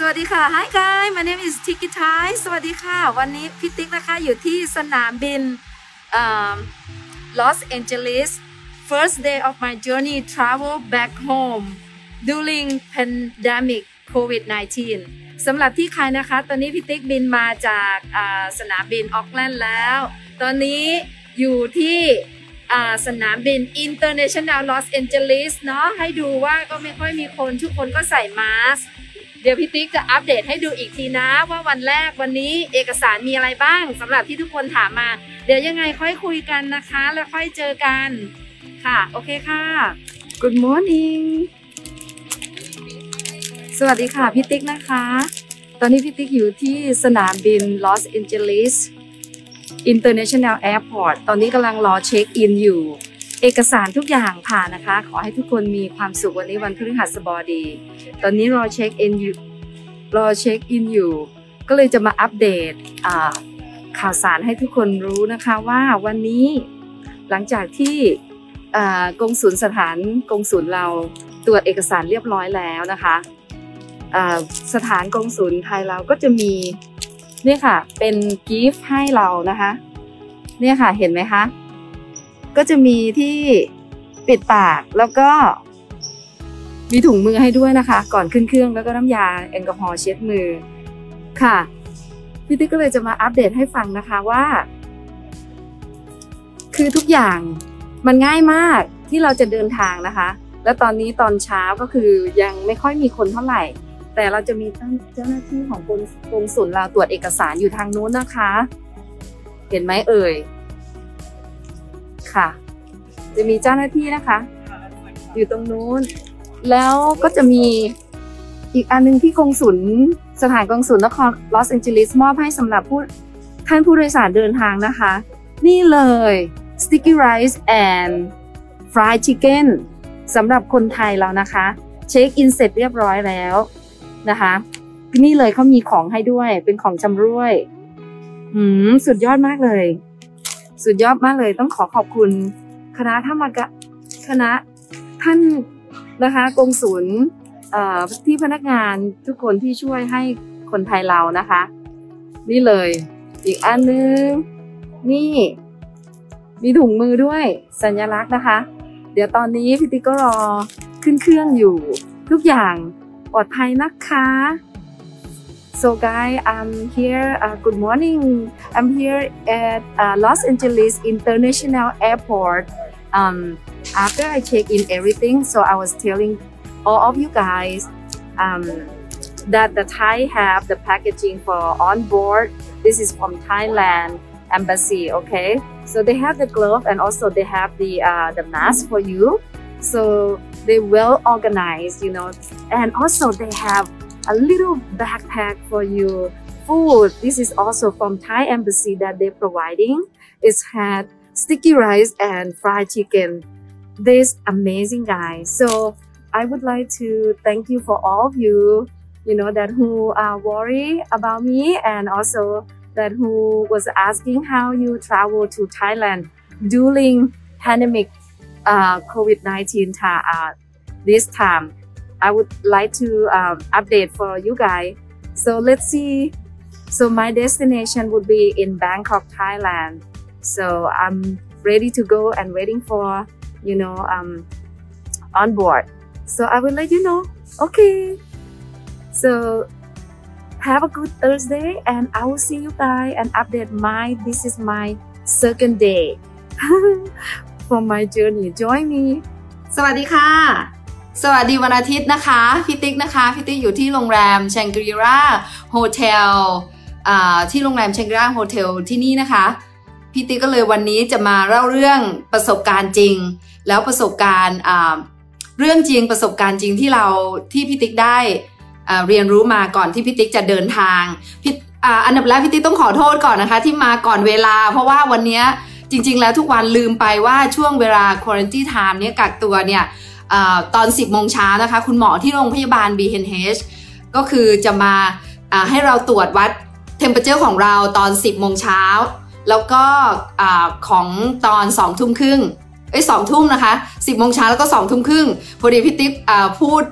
วัสดีค่ะ Hi guys my name is Tiki Thai สวัสดีค่ะวันนี้พี่ติ๊กนะคะอยู่ที่สนามบินLos Angeles first day of my journey travel back home during pandemic COVID-19 สำหรับที่ใครนะคะตอนนี้พี่ติ๊กบินมาจากสนามบินออกแลนด์แล้วตอนนี้อยู่ที่สนามบิน International Los Angeles เนาะให้ดูว่าก็ไม่ค่อยมีคนทุกคนก็ใส่มาสก์เดี๋ยวพี่ติ๊กจะอัปเดตให้ดูอีกทีนะว่าวันแรกวันนี้เอกสารมีอะไรบ้างสำหรับที่ทุกคนถามมาเดี๋ยวยังไงค่อยคุยกันนะคะแล้วค่อยเจอกันค่ะโอเคค่ะ Good morning สวัสดีค่ะพี่ติ๊กนะคะตอนนี้พี่ติ๊กอยู่ที่สนามบิน Los Angeles International Airport ตอนนี้กำลังรอเช็คอินอยู่เอกสารทุกอย่างผ่านนะคะขอให้ทุกคนมีความสุขวันนี้วันพฤหัสบดีตอนนี้รอเช็คอินอยู่ก็เลยจะมาอัปเดตข่าวสารให้ทุกคนรู้นะคะว่าวันนี้หลังจากที่กงสุลเราตรวจเอกสารเรียบร้อยแล้วนะคะสถานกงสุลไทยเราก็จะมีเนี่ยค่ะเป็นกิฟต์ให้เรานะคะเนี่ยค่ะเห็นไหมคะก็จะมีที่ปิดปากแล้วก็มีถุงมือให้ด้วยนะคะก่อนขึ้นเครื่องแล้วก็น้ำยาแอลกอฮอล์เช็ดมือค่ะพี่ติ๊กก็เลยจะมาอัปเดตให้ฟังนะคะว่าคือทุกอย่างมันง่ายมากที่เราจะเดินทางนะคะและตอนนี้ตอนเช้าก็คือยังไม่ค่อยมีคนเท่าไหร่แต่เราจะมีเจ้าหน้าที่ของกงสุลเราตรวจเอกสารอยู่ทางนู้นนะคะเห็นไหมเอ่ยค่ะจะมีเจ้าหน้าที่นะคะอยู่ตรงนู้นแล้วก็จะมีอีกอันนึงที่สถานกงสุลนครลอสแอนเจลิสมอบให้สำหรับท่านผู้โดยสารเดินทางนะคะนี่เลย sticky rice and fried chicken สำหรับคนไทยเรานะคะเช็คอินเสร็จเรียบร้อยแล้วนะคะนี่เลยเขามีของให้ด้วยเป็นของชำร่วยสุดยอดมากเลยสุดยอดมากเลยต้องขอบคุณคณะท่านนะคะกงสุลที่พนักงานทุกคนที่ช่วยให้คนไทยเรานะคะนี่เลยอีกอันนึงนี่มีถุงมือด้วยสัญลักษณ์นะคะเดี๋ยวตอนนี้พี่ติ๊กก็รอขึ้นเครื่องอยู่ทุกอย่างปลอดภัยนะคะ So guys, I'm here. Good morning. I'm here at Los Angeles International Airport. After I check in everything, so I was telling all of you guys that the Thai have the packaging for on board. This is from Thailand Embassy. Okay, so they have the glove and also they have the mask for you. So they well organized, you know, and also they have a little backpack for you. Food. This is also from Thai Embassy that they're providing. It's had sticky rice and fried chicken. This amazing guys. So I would like to thank you for all of you, you know, that who are worried about me and also that who was asking how you travel to Thailand during pandemic COVID-19 this time. I would like to update for you guys. So let's see. So my destination would be in Bangkok, Thailand. So I'm ready to go and waiting for, you know, on board. So I will let you know. Okay. So have a good Thursday and I will see you guys and update this is my second day for my journey. Join me. สวัสดีค่ะสวัสดีวันอาทิตย์นะคะพี่ติ๊กนะคะพี่ติ๊กอยู่ที่โรงแรมแชงกรีราโฮเทลที่โรงแรมแชงกรีราโฮเทลที่นี่นะคะพี่ติ๊กก็เลยวันนี้จะมาเล่าเรื่องประสบการณ์จริงแล้วประสบการณ์เรื่องจริงประสบการณ์จริงที่พี่ติ๊กได้เรียนรู้มาก่อนที่พี่ติ๊กจะเดินทางอันดับแรกพี่ติ๊กต้องขอโทษก่อนนะคะที่มาก่อนเวลาเพราะว่าวันนี้จริงๆแล้วทุกวันลืมไปว่าช่วงเวลา quarantine time เนี่ยกักตัวเนี่ยตอน 10 โมงเช้านะคะคุณหมอที่โรงพยาบาล BNH ก็คือจะมาให้เราตรวจวัด temperature ของเราตอน 10 โมงเช้าแล้วก็ของตอน 2 ทุ่มครึ่ง2 ทุ่มนะคะ 10 โมงเช้าแล้วก็ 2 ทุ่มครึ่งพอดีพี่ติ๊กพูด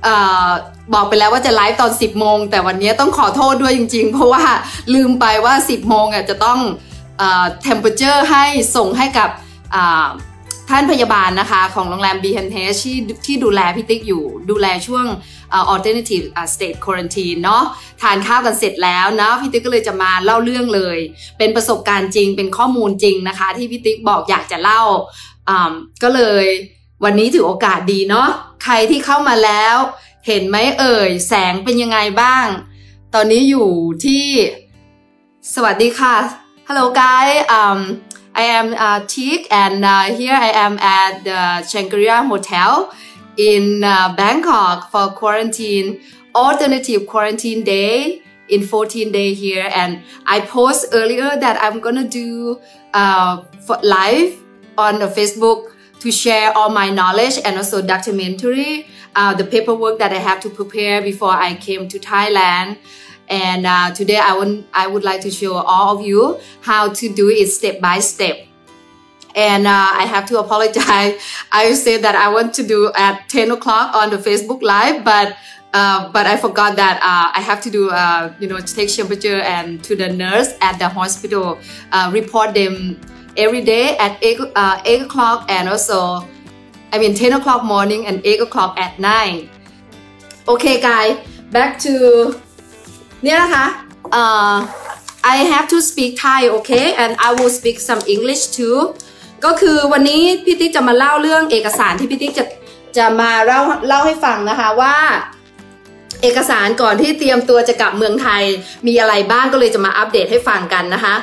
บอกไปแล้วว่าจะไลฟ์ตอน10 โมงแต่วันนี้ต้องขอโทษด้วยจริงๆเพราะว่าลืมไปว่า10 โมงจะต้องtemperature ให้ส่งให้กับท่านพยาบาลนะคะของโรงแรม BNH ที่ดูแลพี่ติ๊กอยู่ดูแลช่วงalternative state quarantine เนาะทานข้าวกันเสร็จแล้วนะพี่ติ๊กก็เลยจะมาเล่าเรื่องเลยเป็นประสบการณ์จริงเป็นข้อมูลจริงนะคะที่พี่ติ๊กบอกอยากจะเล่าก็เลยวันนี้ถือโอกาสดีเนาะใครที่เข้ามาแล้วเห็นไหมเอ่ยแสงเป็นยังไงบ้างตอนนี้อยู่ที่สวัสดีค่ะ Hello guys I am Tik and here I am at the Shangri-La Hotel in Bangkok for alternative quarantine day in 14 days here and I post earlier that I'm gonna do live on the Facebook to share all my knowledge and also documentary the paperwork that I have to prepare before I came to Thailand and today I would like to show all of you how to do it step by step and I have to apologize I said that I want to do at 10 o'clock on the Facebook live but I forgot that I have to do take temperature and to the nurse at the hospital report them every day at 8 o'clock and also 10 o'clock morning and 8 o'clock at night okay guys back to เนี่ยนะคะI have to speak Thai okay and I will speak some English too ก็คือวันนี้พี่ติ๊กจะมาเล่าเรื่องเอกสารที่พี่ติ๊กจะมาเล่าให้ฟังนะคะว่าเอกสารก่อนที่เตรียมตัวจะกลับเมืองไทยมีอะไรบ้างก็เลยจะมาอัปเดตให้ฟังกันนะคะ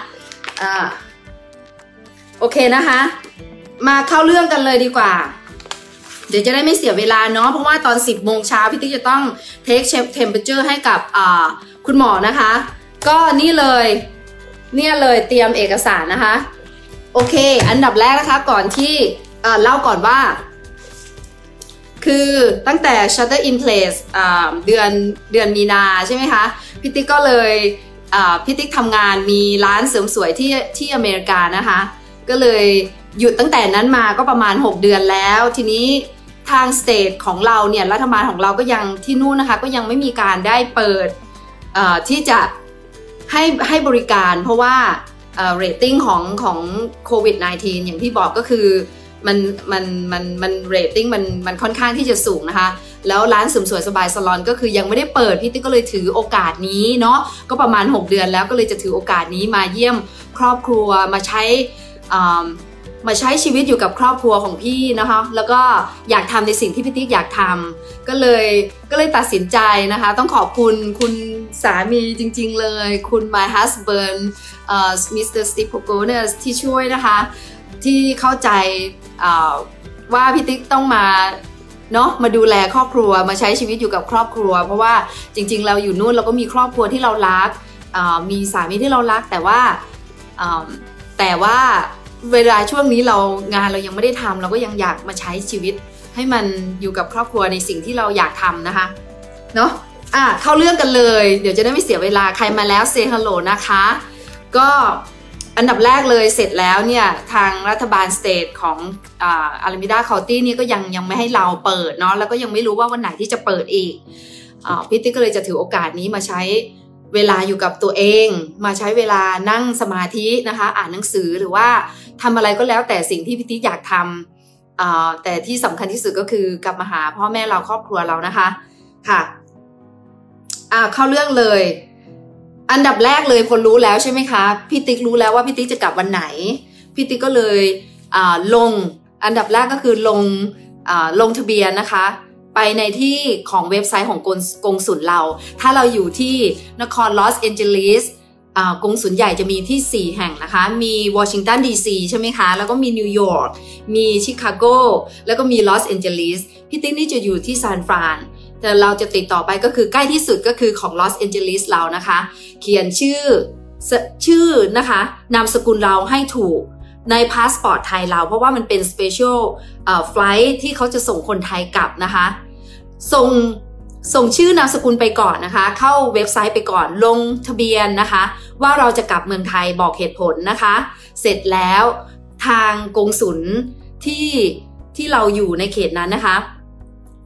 โอเคนะคะมาเข้าเรื่องกันเลยดีกว่าเดี๋ยวจะได้ไม่เสียเวลาเนาะเพราะว่าตอน10 โมงเช้าพี่ติ๊กจะต้อง take temperature ให้กับคุณหมอนะคะก็นี่เลยเนี่ยเลยเตรียมเอกสารนะคะโอเคอันดับแรกนะคะก่อนที่เล่าก่อนว่าคือตั้งแต่ shutter in place เดือนมีนาใช่ไหมคะพี่ติ๊กก็เลยพี่ติ๊กทำงานมีร้านเสริมสวยที่อเมริกานะคะก็เลยหยุดตั้งแต่นั้นมาก็ประมาณ6 เดือนแล้วทีนี้ทางสเตทของเราเนี่ยรัฐบาลของเราก็ยังที่นู่นนะคะก็ยังไม่มีการได้เปิดที่จะให้บริการเพราะว่าเรตติ้งของโควิด -19 อย่างที่บอกก็คือมันเรตติ้งมันค่อนข้างที่จะสูงนะคะแล้วร้านเสริมสวยสบายซาลอนก็คือยังไม่ได้เปิดพี่ติ๊กก็เลยถือโอกาสนี้เนาะก็ประมาณ6 เดือนแล้วก็เลยจะถือโอกาสนี้มาเยี่ยมครอบครัวมาใช้ชีวิตอยู่กับครอบครัวของพี่นะคะแล้วก็อยากทำในสิ่งที่พี่ติ๊กอยากทำก็เลยตัดสินใจนะคะต้องขอบคุณสามีจริงๆเลยคุณ my husband Mr. Steve Pogones ที่ช่วยนะคะที่เข้าใจว่าพี่ติ๊กต้องมาเนาะมาดูแลครอบครัวมาใช้ชีวิตอยู่กับครอบครัวเพราะว่าจริงๆเราอยู่นู่นเราก็มีครอบครัวที่เรารักมีสามีที่เรารักแต่ว่าเวลาช่วงนี้งานเรายังไม่ได้ทำเราก็ยังอยากมาใช้ชีวิตให้มันอยู่กับครอบครัวในสิ่งที่เราอยากทำนะคะเนาะเข้าเรื่องกันเลยเดี๋ยวจะได้ไม่เสียเวลาใครมาแล้ว say hello นะคะก็อันดับแรกเลยเสร็จแล้วเนี่ยทางรัฐบาลสเตทของอารามิดาเคานตี้นี่ก็ยังไม่ให้เราเปิดเนาะแล้วก็ยังไม่รู้ว่าวันไหนที่จะเปิดอีกพี่ติ๊กก็เลยจะถือโอกาสนี้มาใช้เวลาอยู่กับตัวเองมาใช้เวลานั่งสมาธินะคะอ่านหนังสือหรือว่าทำอะไรก็แล้วแต่สิ่งที่พี่ติ๊กอยากทำแต่ที่สำคัญที่สุดก็คือกลับมาหาพ่อแม่เราครอบครัวเรานะคะค่ะเข้าเรื่องเลยอันดับแรกเลยคนรู้แล้วใช่ไหมคะพี่ติ๊กรู้แล้วว่าพี่ติ๊กจะกลับวันไหนพี่ติ๊กก็เลยลงอันดับแรกก็คือลงทะเบียนนะคะไปในที่ของเว็บไซต์ของกงสุลเราถ้าเราอยู่ที่นครลอสแอนเจลิสกงสุลใหญ่จะมีที่4 แห่งนะคะมีวอชิงตันดีซีใช่ไหมคะแล้วก็มีนิวยอร์กมีชิคาโกแล้วก็มีลอสแอนเจลิสพี่ติ๊กนี่จะอยู่ที่ซานฟรานแต่เราจะติดต่อไปก็คือใกล้ที่สุดก็คือของลอสแอนเจลิสเรานะคะเขียนชื่อนะคะนามสกุลเราให้ถูกในพาสปอร์ตไทยเราเพราะว่ามันเป็นสเปเชียลไฟลท์ที่เขาจะส่งคนไทยกลับนะคะส่งชื่อนามสกุลไปก่อนนะคะเข้าเว็บไซต์ไปก่อนลงทะเบียนนะคะว่าเราจะกลับเมืองไทยบอกเหตุผลนะคะเสร็จแล้วทางกงสุลที่เราอยู่ในเขตนั้นนะคะ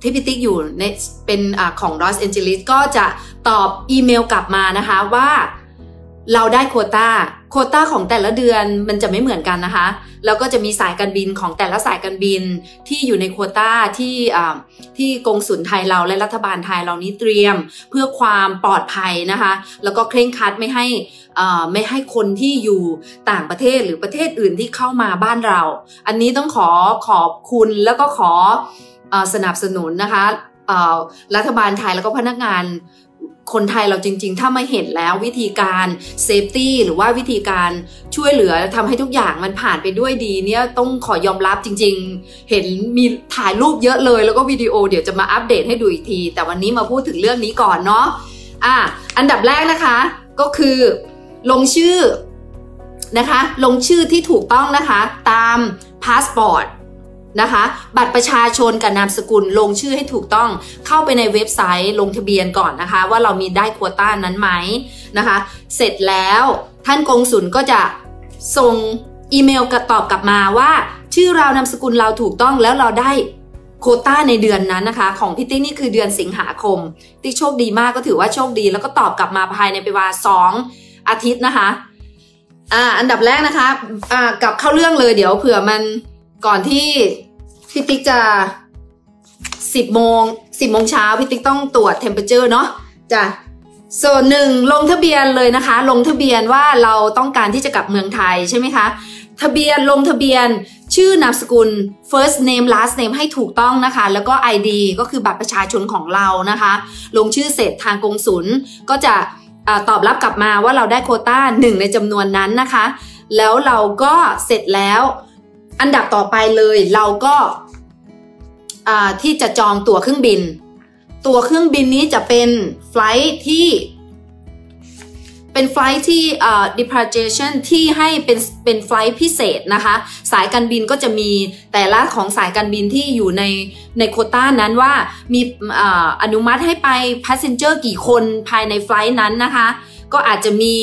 ที่พี่ติ๊กอยู่ในเป็นของลอสแอนเจลิสก็จะตอบอีเมลกลับมานะคะว่าเราได้โควต้าของแต่ละเดือนมันจะไม่เหมือนกันนะคะแล้วก็จะมีสายการบินของแต่ละสายการบินที่อยู่ในโควต้าที่กงสุลไทยเราและรัฐบาลไทยเรานี้เตรียมเพื่อความปลอดภัยนะคะแล้วก็เคร่งครัดไม่ให้คนที่อยู่ต่างประเทศหรือประเทศอื่นที่เข้ามาบ้านเราอันนี้ต้องขอบคุณแล้วก็ขอสนับสนุนนะคะรัฐบาลไทยแล้วก็พนักงานคนไทยเราจริงๆถ้าไม่เห็นแล้ววิธีการเซฟตี้หรือว่าวิธีการช่วยเหลือทำให้ทุกอย่างมันผ่านไปด้วยดีเนี่ยต้องขอยอมรับจริงๆเห็นมีถ่ายรูปเยอะเลยแล้วก็วิดีโอเดี๋ยวจะมาอัปเดตให้ดูอีกทีแต่วันนี้มาพูดถึงเรื่องนี้ก่อนเนาะอันดับแรกนะคะก็คือลงชื่อนะคะลงชื่อที่ถูกต้องนะคะตามพาสปอร์ตนะคะบัตรประชาชนกับนามสกุลลงชื่อให้ถูกต้องเข้าไปในเว็บไซต์ลงทะเบียนก่อนนะคะว่าเรามีได้โควต้านั้นไหมนะคะเสร็จแล้วท่านกงสุลก็จะส่งอีเมลตอบกลับมาว่าชื่อเรานามสกุลเราถูกต้องแล้วเราได้โควต้าในเดือนนั้นนะคะของพี่ติ๊กนี่คือเดือนสิงหาคมติ๊กโชคดีมากก็ถือว่าโชคดีแล้วก็ตอบกลับมาภายในเวลา2 อาทิตย์นะคะอันดับแรกนะคะกลับเข้าเรื่องเลยเดี๋ยวเผื่อมันก่อนที่พี่ติ๊กจะ10 โมงเช้าพี่ติ๊กต้องตรวจ temperature เนาะจ้ะส่วน1ลงทะเบียนเลยนะคะลงทะเบียนว่าเราต้องการที่จะกลับเมืองไทยใช่ไหมคะลงทะเบียนชื่อนามสกุล first name last name ให้ถูกต้องนะคะแล้วก็ ID ก็คือบัตรประชาชนของเรานะคะลงชื่อเสร็จทางกงสุลก็จะตอบรับกลับมาว่าเราได้โควต้า1ในจำนวนนั้นนะคะแล้วเราก็เสร็จแล้วอันดับต่อไปเลยเราก็ที่จะจองตั๋วเครื่องบินนี้จะเป็นไฟลท์ที่departure ที่ให้เป็นไฟลท์พิเศษนะคะสายการบินก็จะมีแต่ละของสายการบินที่อยู่ในโควต้านั้นว่ามีอนุมัติให้ไป passenger กี่คนภายในไฟลท์นั้นนะคะก็อาจจะมี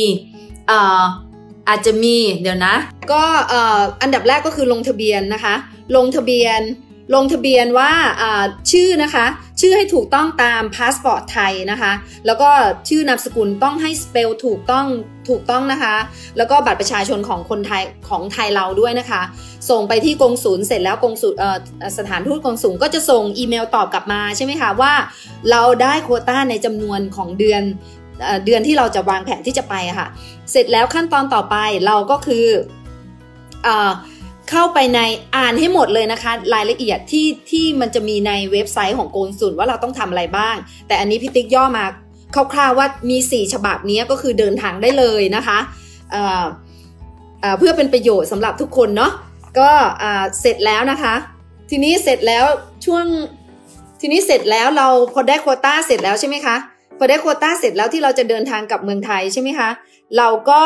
เดี๋ยวนะก็อันดับแรกก็คือลงทะเบียนนะคะลงทะเบียนว่าชื่อนะคะชื่อให้ถูกต้องตามพาสปอร์ตไทยนะคะแล้วก็ชื่อนามสกุลต้องให้สเปลถูกต้องนะคะแล้วก็บัตรประชาชนของคนไทยของไทยเราด้วยนะคะส่งไปที่กงสุลเสร็จแล้วกงสุลสถานทูตกงสุลก็จะส่งอีเมลตอบกลับมาใช่ไหมคะว่าเราได้โควต้าในจำนวนของเดือนที่เราจะวางแผนที่จะไปค่ะเสร็จแล้วขั้นตอนต่อไปเราก็คือเข้าไปในอ่านให้หมดเลยนะคะรายละเอียดที่มันจะมีในเว็บไซต์ของกงสุลว่าเราต้องทำอะไรบ้างแต่อันนี้พี่ติ๊กย่อมาคร่าวๆว่ามี4 ฉบับนี้ก็คือเดินทางได้เลยนะคะเพื่อเป็นประโยชน์สำหรับทุกคนเนาะก็เสร็จแล้วนะคะทีนี้เสร็จแล้วเราพอได้โควต้าเสร็จแล้วใช่ไหมคะพอได้โควต้าเสร็จแล้วที่เราจะเดินทางกลับเมืองไทยใช่ไหมคะเราก็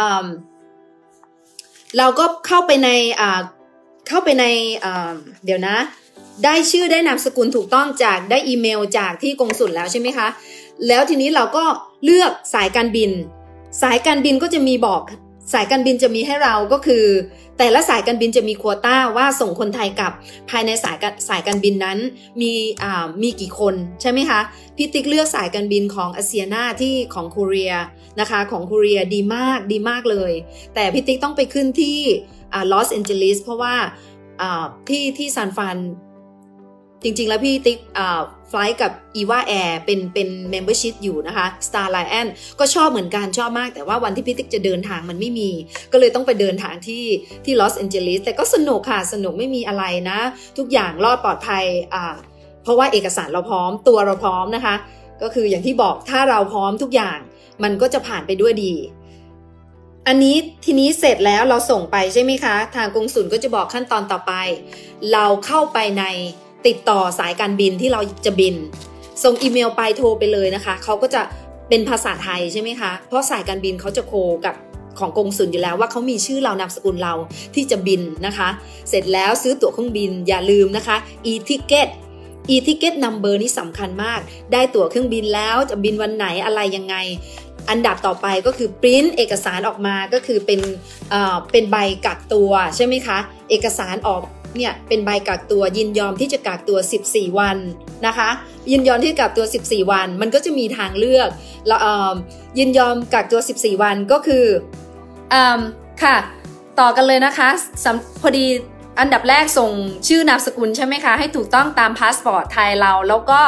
เข้าไปในเดี๋ยวนะได้ชื่อได้นามสกุลถูกต้องได้อีเมลจากที่กงสุลแล้วใช่ไหมคะแล้วทีนี้เราก็เลือกสายการบินก็จะมีบอกสายการบินจะมีให้เราก็คือแต่ละสายการบินจะมีโควต้าว่าส่งคนไทยกลับภายในสายการบินนั้นมีกี่คนใช่ไหมคะพี่ติ๊กเลือกสายการบินของอาเซียนาที่ของโคเรียนะคะของโคเรียดีมากเลยแต่พี่ติ๊กต้องไปขึ้นที่ลอสแอนเจลิสเพราะว่าที่ซานฟรานจริงๆแล้วพี่ติ๊กไฟลท์กับ EVA Air เป็น membership อยู่นะคะ Star Alliance ก็ชอบเหมือนกันชอบมากแต่ว่าวันที่พี่ติ๊กจะเดินทางมันไม่มีก็เลยต้องไปเดินทางที่ลอสแอนเจลิสแต่ก็สนุกค่ะสนุกไม่มีอะไรนะทุกอย่างรอดปลอดภัยเพราะว่าเอกสารเราพร้อมตัวเราพร้อมนะคะก็คืออย่างที่บอกถ้าเราพร้อมทุกอย่างมันก็จะผ่านไปด้วยดีอันนี้ทีนี้เสร็จแล้วเราส่งไปใช่ไหมคะทางกงสุลก็จะบอกขั้นตอนต่อไปเราเข้าไปในติดต่อสายการบินที่เราจะบินส่งอีเมลไปโทรไปเลยนะคะเขาก็จะเป็นภาษาไทยใช่ไหมคะเพราะสายการบินเขาจะโคกับของกงสุลอยู่แล้วว่าเขามีชื่อเรานามสกุลเราที่จะบินนะคะเสร็จแล้วซื้อตั๋วเครื่องบินอย่าลืมนะคะ e-ticket number นี่สำคัญมากได้ตั๋วเครื่องบินแล้วจะบินวันไหนอะไรยังไงอันดับต่อไปก็คือปริ้นเอกสารออกมาก็คือเป็นใบกักตัวใช่ไหมคะเอกสารออกเนี่ยเป็นใบกักตัวยินยอมที่จะกักตัว14 วันนะคะยินยอมที่กักตัว14วันมันก็จะมีทางเลือกยินยอมกักตัว14วันก็คือค่ะต่อกันเลยนะคะพอดีอันดับแรกส่งชื่อนามสกุลใช่ไหมคะให้ถูกต้องตามพาสปอร์ตไทยเราแล้วก็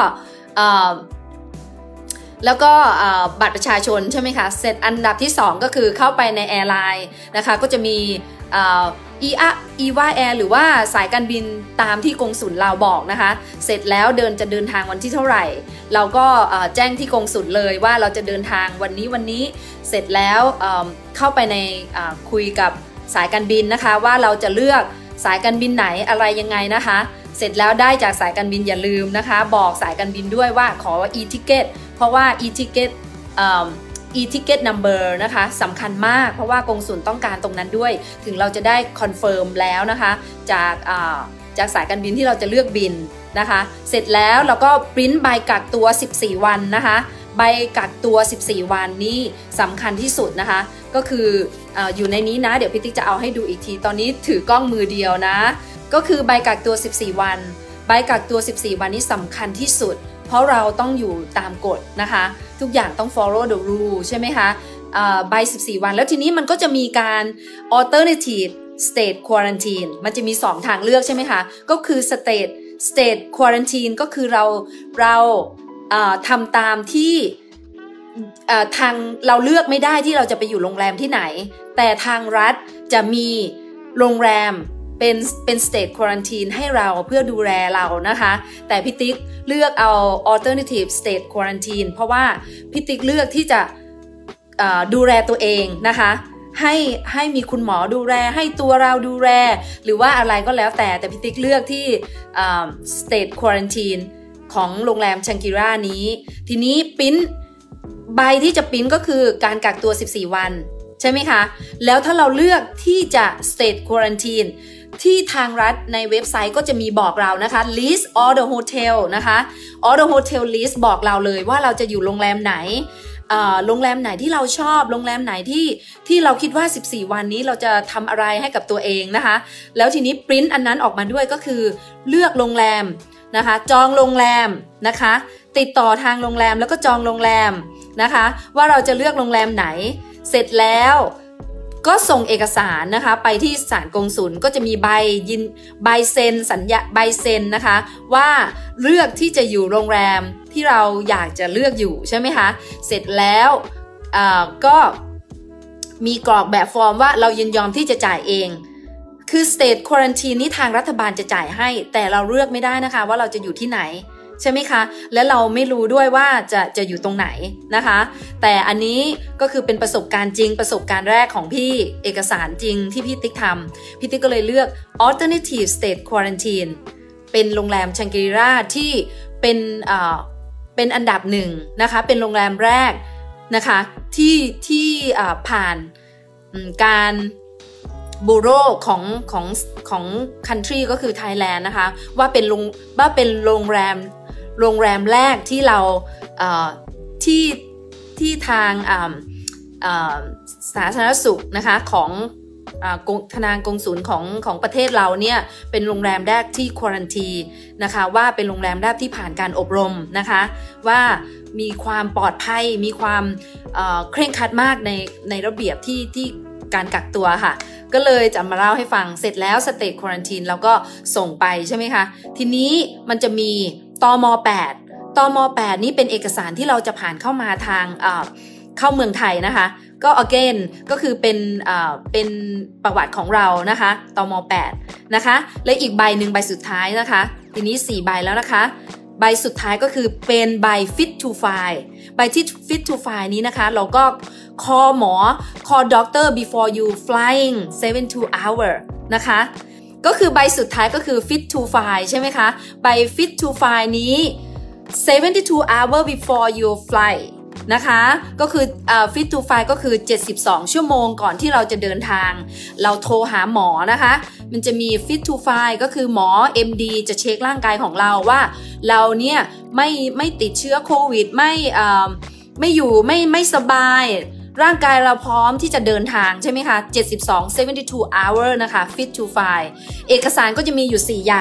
บัตรประชาชนใช่ไหมคะเสร็จอันดับที่2ก็คือเข้าไปในแอร์ไลน์นะคะก็จะมีEVA Air หรือว่าสายการบินตามที่กงสุลเราบอกนะคะเสร็จแล้วจะเดินทางวันที่เท่าไหร่เราก็แจ้งที่กงสุลเลยว่าเราจะเดินทางวันนี้เสร็จแล้วเข้าไปในคุยกับสายการบินนะคะว่าเราจะเลือกสายการบินไหนอะไรยังไงนะคะเสร็จแล้วได้จากสายการบินอย่าลืมนะคะบอกสายการบินด้วยว่าขอ e-ticket เพราะว่า e-ticket number นะคะสำคัญมากเพราะว่ากงสุลต้องการตรงนั้นด้วยถึงเราจะได้คอนเฟิร์มแล้วนะคะจากสายการบินที่เราจะเลือกบินนะคะเสร็จแล้วเราก็ปริ้นใบกักตัว14วันนะคะใบกักตัว14วันนี้สำคัญที่สุดนะคะก็คืออยู่ในนี้นะเดี๋ยวพี่ติ๊กจะเอาให้ดูอีกทีตอนนี้ถือกล้องมือเดียวนะก็คือใบกักตัว14วันใบกักตัว14วันนี้สำคัญที่สุดเพราะเราต้องอยู่ตามกฎนะคะทุกอย่างต้อง follow the rule ใช่ไหมคะใบ14วันแล้วทีนี้มันก็จะมีการ alternative state quarantine มันจะมี2ทางเลือกใช่ไหมคะก็คือ state quarantine ก็คือเราทำตามที่ทางเราเลือกไม่ได้ที่เราจะไปอยู่โรงแรมที่ไหนแต่ทางรัฐจะมีโรงแรมเป็น state quarantine ให้เราเพื่อดูแลเรานะคะแต่พี่ติ๊กเลือกเอา alternative state quarantine เพราะว่าพี่ติ๊กเลือกที่จะดูแลตัวเองนะคะให้มีคุณหมอดูแลให้ตัวเราดูแลหรือว่าอะไรก็แล้วแต่พี่ติ๊กเลือกที่state quarantine ของโรงแรมชังกิรานี้ทีนี้ปิ้นใบที่จะปิ้นก็คือการกักตัว14วันใช่ไหมคะแล้วถ้าเราเลือกที่จะ state quarantine ที่ทางรัฐในเว็บไซต์ก็จะมีบอกเรานะคะ list all the hotel นะคะ all the hotel list บอกเราเลยว่าเราจะอยู่โรงแรมไหนโรงแรมไหนที่เราชอบโรงแรมไหนที่เราคิดว่า14วันนี้เราจะทำอะไรให้กับตัวเองนะคะแล้วทีนี้ปริ้นอันนั้นออกมาด้วยก็คือเลือกโรงแรมนะคะจองโรงแรมนะคะติดต่อทางโรงแรมแล้วก็จองโรงแรมนะคะว่าเราจะเลือกโรงแรมไหนเสร็จแล้วก็ส่งเอกสารนะคะไปที่ศาลกงสุลก็จะมีใบเซ็นสัญญาใบเซ็นนะคะว่าเลือกที่จะอยู่โรงแรมที่เราอยากจะเลือกอยู่ใช่ไหมคะเสร็จแล้วก็มีกรอกแบบฟอร์มว่าเรายินยอมที่จะจ่ายเองคือ state quarantine นี้ทางรัฐบาลจะจ่ายให้แต่เราเลือกไม่ได้นะคะว่าเราจะอยู่ที่ไหนใช่ไหมคะและเราไม่รู้ด้วยว่าจะอยู่ตรงไหนนะคะแต่อันนี้ก็คือเป็นประสบการณ์จริงประสบการณ์แรกของพี่เอกสารจริงที่พี่ติ๊กทำพี่ติ๊กก็เลยเลือก alternative state quarantine เป็นโรงแรมชังกรีราที่เป็นอันดับ1นะคะเป็นโรงแรมแรกนะคะที่ผ่านการบูโรของ country ก็คือ Thailand นะคะว่าเป็นโรงแรมแรกที่เราที่ทางสาธารณสุขนะคะของธนาคารกงสุลของประเทศเราเนี่ยเป็นโรงแรมแรกที่ควอรันทีนะคะว่าเป็นโรงแรมแรกที่ผ่านการอบรมนะคะว่ามีความปลอดภัยมีความเคร่งครัดมากในระเบียบที่การกักตัวค่ะก็เลยจะมาเล่าให้ฟังเสร็จแล้วสเตทควอรันทีนเราก็ส่งไปใช่ไหมคะทีนี้มันจะมีตม.8นี่เป็นเอกสารที่เราจะผ่านเข้ามาทางเข้าเมืองไทยนะคะก็ again ก็คือเป็นประวัติของเรานะคะตม.8นะคะและอีกใบหนึ่งใบสุดท้ายนะคะทีนี้4ใบแล้วนะคะใบสุดท้ายก็คือเป็นใบ fit to fly ใบที่ fit to fly นี้นะคะเราก็call doctor before you flying 72 hour นะคะก็คือใบสุดท้ายก็คือ fit to fly ใช่ไหมคะใบ fit to fly นี้72 hour before you fly นะคะก็คือfit to fly ก็คือ72ชั่วโมงก่อนที่เราจะเดินทางเราโทรหาหมอนะคะมันจะมี fit to fly ก็คือหมอ MD จะเช็คร่างกายของเราว่าเราเนี่ยไม่ติดเชื้อโควิดไม่อยู่ไม่สบายร่างกายเราพร้อมที่จะเดินทางใช่ไหมคะ72 hour นะคะ fit to fly เอกสารก็จะมีอยู่4อย่าง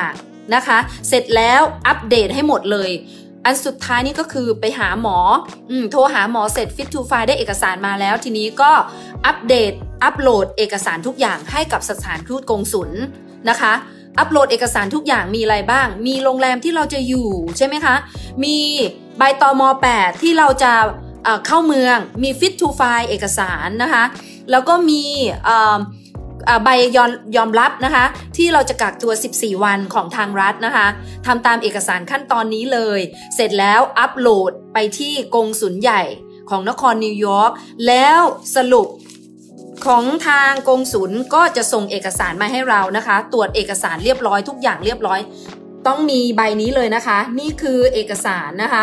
นะคะเสร็จแล้วอัปเดตให้หมดเลยอันสุดท้ายนี่ก็คือไปหาหมอโทรหาหมอเสร็จ Fit to Fly ได้เอกสารมาแล้วทีนี้ก็อัปเดตอัปโหลดเอกสารทุกอย่างให้กับสถานทูตกงสุลนะคะอัปโหลดเอกสารทุกอย่างมีอะไรบ้างมีโรงแรมที่เราจะอยู่ใช่ไหมคะมีใบตม.8 ที่เราจะเข้าเมืองมี Fit to Fly เอกสารนะคะแล้วก็มีใบยอมรับนะคะที่เราจะกักตัว14วันของทางรัฐนะคะทำตามเอกสารขั้นตอนนี้เลยเสร็จแล้วอัปโหลดไปที่กงสุลใหญ่ของนครนิวยอร์กแล้วสรุปของทางกงสุลก็จะส่งเอกสารมาให้เรานะคะตรวจเอกสารเรียบร้อยทุกอย่างเรียบร้อยต้องมีใบนี้เลยนะคะนี่คือเอกสารนะคะ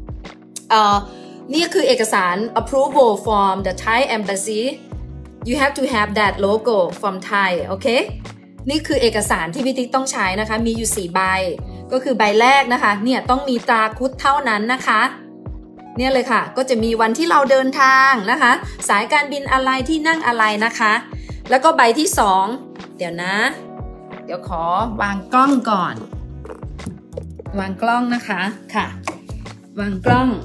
นี่คือเอกสาร approval from the Thai embassy you have to have that logo from Thai โอเคนี่คือเอกสารที่พี่ติ๊กต้องใช้นะคะมีอยู่4ใบก็คือใบแรกนะคะเนี่ยต้องมีตราคุดเท่านั้นนะคะเนี่ยเลยค่ะก็จะมีวันที่เราเดินทางนะคะสายการบินอะไรที่นั่งอะไรนะคะแล้วก็ใบที่2เดี๋ยวนะเดี๋ยวขอวางกล้องก่อนวางกล้องนะคะค่ะวางกล้อง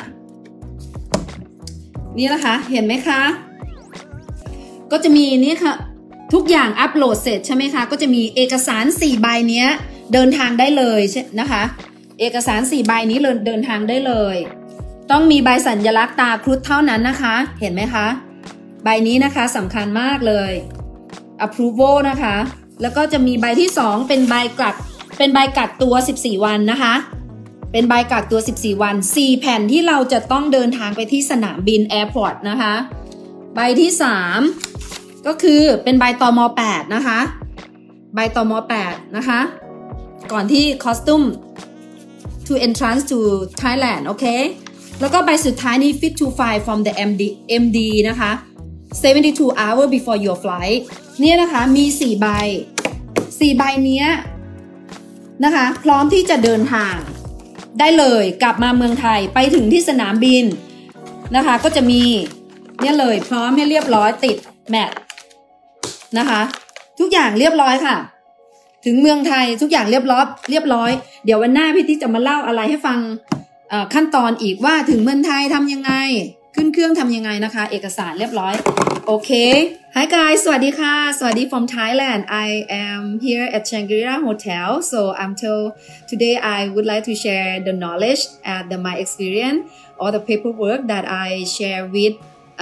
นี่นะคะเห็นไหมคะก็จะมีนี่ค่ะทุกอย่างอัปโหลดเสร็จใช่ไหมคะก็จะมีเอกสาร4ใบนี้เดินทางได้เลยนะคะเอกสาร4ใบนี้เดินทางได้เลยต้องมีใบสัญลักษณ์ตาครุฑเท่านั้นนะคะเห็นไหมคะใบนี้นะคะสำคัญมากเลย approval นะคะแล้วก็จะมีใบที่2เป็นใบกักตัว14วันนะคะเป็นใบกักตัว14วัน4แผ่นที่เราจะต้องเดินทางไปที่สนามบินแอร์พอร์ตนะคะใบที่3ก็คือเป็นใบตม.8 นะคะใบตม.8 นะคะก่อนที่ costume to entrance to Thailand โอเคแล้วก็ใบสุดท้ายนี้ Fit to Fly from the MD นะคะ72 hours before your flight เนี่ยนะคะมี4ใบเนี้ยนะคะพร้อมที่จะเดินทางได้เลยกลับมาเมืองไทยไปถึงที่สนามบินนะคะก็จะมีเนี่ยเลยพร้อมให้เรียบร้อยติดแมทนะคะทุกอย่างเรียบร้อยค่ะถึงเมืองไทยทุกอย่างเรียบร้อยเดี๋ยววันหน้าพี่ติ๊กจะมาเล่าอะไรให้ฟังขั้นตอนอีกว่าถึงเมืองไทยทำยังไงขึ้นเครื่องทำยังไงนะคะเอกสารเรียบร้อยโอเค Hi guys สวัสดีค่ะสวัสดี from Thailand I am here at Shangri-La Hotel so today I would like to share the knowledge and my experience or the paperwork that I share with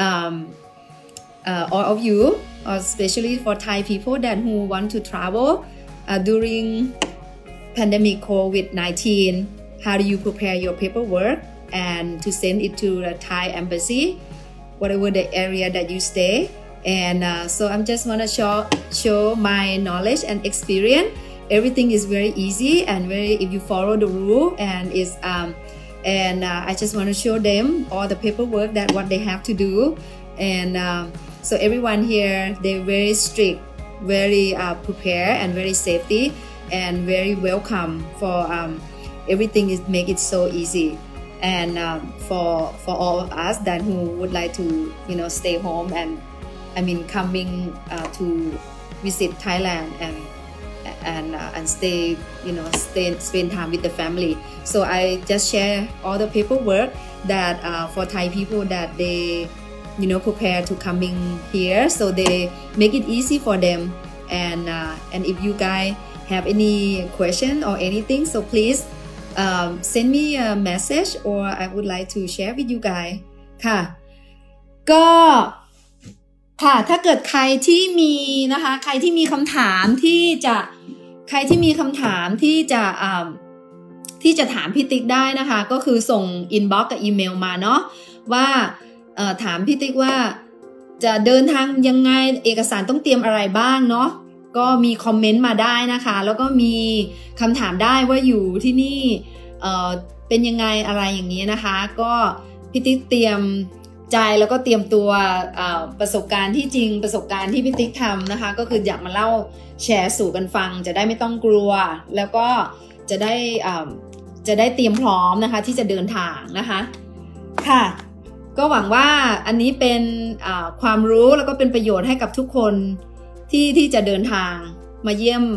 all of you especially for Thai people that who want to travel during pandemic COVID-19 how do you prepare your paperwork and to send it to the Thai embassy whatever the area that you stay and so I'm just want to show my knowledge and experience everything is very easy and very if you follow the rule and is I just want to show them all the paperwork that what they have to do and so everyone here they're very strict very prepared and very safety and very welcome for everything is make it so easy and for all of us that who would like to stay home and I mean coming to visit Thailand and stay spend time with the family so I just share all the paperwork that for Thai people that they prepare to coming here so they make it easy for them and if you guys have any question or anything so please send me a message or I would like to share with you guys ค่ะก็ค่ะถ้าเกิดใครที่มีนะคะใครที่มีคำถามที่จะถามพี่ติ๊กได้นะคะก็คือส่งอินบ็อกซ์กับอีเมลมาเนาะว่าถามพี่ติ๊กว่าจะเดินทางยังไงเอกสารต้องเตรียมอะไรบ้างเนาะก็มีคอมเมนต์มาได้นะคะแล้วก็มีคำถามได้ว่าอยู่ที่นี่เป็นยังไงอะไรอย่างนี้นะคะก็พี่ติ๊กเตรียมใจแล้วก็เตรียมตัวประสบการณ์ที่จริงประสบการณ์ที่พี่ติ๊กทำนะคะก็คืออยากมาเล่าแชร์สู่กันฟังจะได้ไม่ต้องกลัวแล้วก็จะได้เตรียมพร้อมนะคะที่จะเดินทางนะคะค่ะก็หวังว่าอันนี้เป็นความรู้แล้วก็เป็นประโยชน์ให้กับทุกคนที่จะเดินทางมาเยี่ยม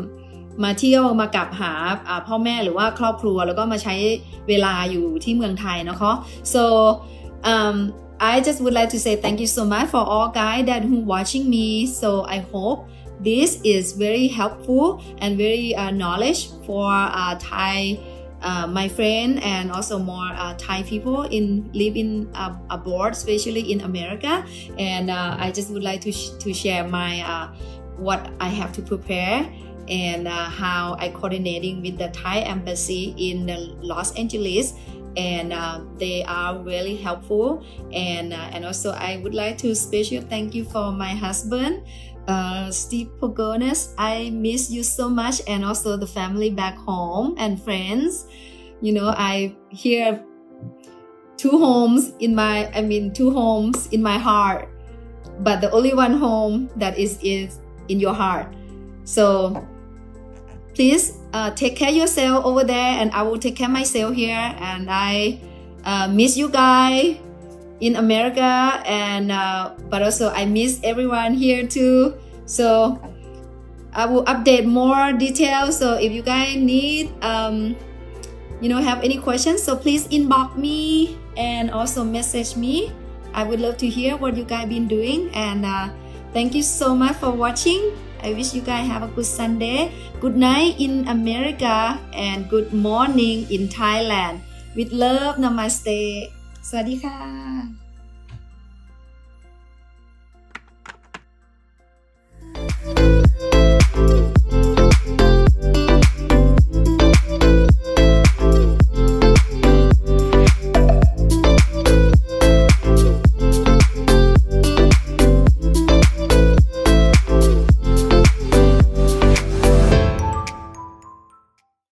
มาเที่ยวมากลับหาพ่อแม่หรือว่าครอบครัวแล้วก็มาใช้เวลาอยู่ที่เมืองไทยนะคะ so I just would like to say thank you so much for all guys that who watching me. So I hope this is very helpful and very knowledge for Thai my friend and also more Thai people living abroad, especially in America. And I just would like to share my what I have to prepare and how I coordinating with the Thai embassy in Los Angeles. And they are really helpful. And also I would like to special thank you for my husband. Steve Pogones, I miss you so much, and also the family back home and friends. You know, I hear two homes in my heart, but the only one home that is in your heart. So please take care of yourself over there, and I will take care of myself here. And I miss you guys in America, and but also I miss everyone here too. So I will update more details. So if you guys need have any questions, so please inbox me and also message me. I would love to hear what you guys been doing. And thank you so much for watching. I wish you guys have a good Sunday, good night in America, and good morning in Thailand. With love, Namaste. สวัสดีค่ะ